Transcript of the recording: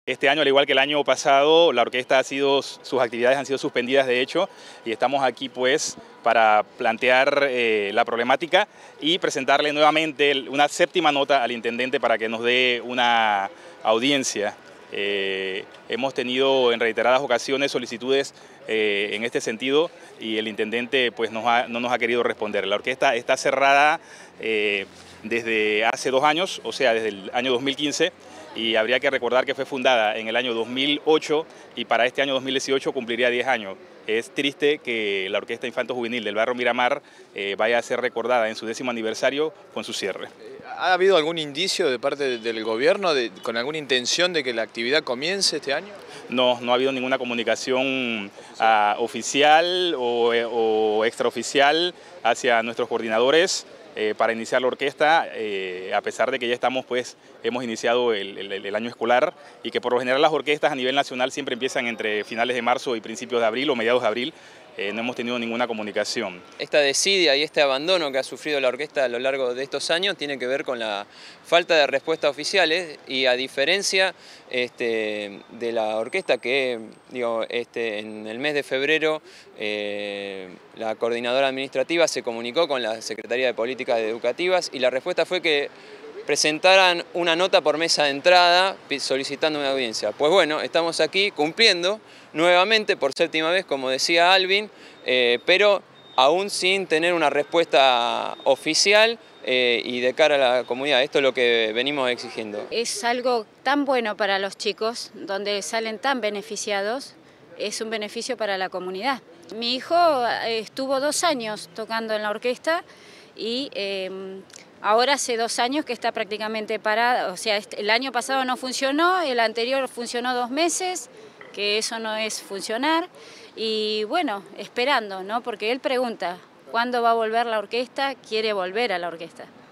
Este año, al igual que el año pasado, la orquesta sus actividades han sido suspendidas de hecho, y estamos aquí pues para plantear la problemática y presentarle nuevamente una séptima nota al intendente para que nos dé una audiencia. Hemos tenido en reiteradas ocasiones solicitudes en este sentido y el intendente pues no nos ha querido responder. La orquesta está cerrada desde hace 2 años, o sea, desde el año 2015, y habría que recordar que fue fundada en el año 2008 y para este año 2018 cumpliría 10 años. Es triste que la Orquesta Infanto Juvenil del barrio Miramar vaya a ser recordada en su 10º aniversario con su cierre. ¿Ha habido algún indicio de parte del gobierno con alguna intención de que la actividad comience este año? No, no ha habido ninguna comunicación oficial o extraoficial hacia nuestros coordinadores para iniciar la orquesta, a pesar de que ya hemos iniciado el año escolar y que por lo general las orquestas a nivel nacional siempre empiezan entre finales de marzo y principios de abril o mediados de abril. No hemos tenido ninguna comunicación. Esta desidia y este abandono que ha sufrido la orquesta a lo largo de estos años tiene que ver con la falta de respuestas oficiales y a diferencia de la orquesta que en el mes de febrero la coordinadora administrativa se comunicó con la Secretaría de Políticas Educativas y la respuesta fue que presentaran una nota por mesa de entrada solicitando una audiencia. Pues bueno, estamos aquí cumpliendo nuevamente por 7ª vez, como decía Alvin, pero aún sin tener una respuesta oficial y de cara a la comunidad. Esto es lo que venimos exigiendo. Es algo tan bueno para los chicos, donde salen tan beneficiados, es un beneficio para la comunidad. Mi hijo estuvo 2 años tocando en la orquesta y ahora hace 2 años que está prácticamente parada, o sea, el año pasado no funcionó, el anterior funcionó 2 meses, que eso no es funcionar, y bueno, esperando, ¿no? Porque él pregunta, ¿cuándo va a volver la orquesta? Quiere volver a la orquesta.